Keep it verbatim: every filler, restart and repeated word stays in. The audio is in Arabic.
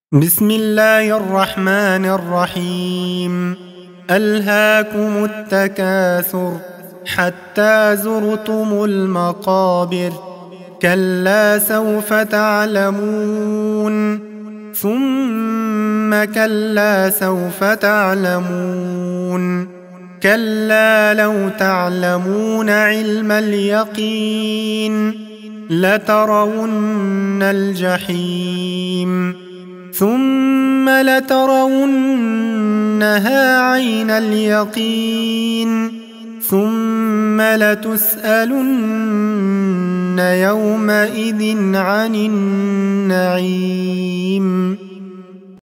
بسم الله الرحمن الرحيم. ألهاكم التكاثر حتى زرتم المقابر، كلا سوف تعلمون ثم كلا سوف تعلمون، كلا لو تعلمون علم اليقين لترون الجحيم ثم لترونها عين اليقين ثم لتسألن يومئذ عن النعيم.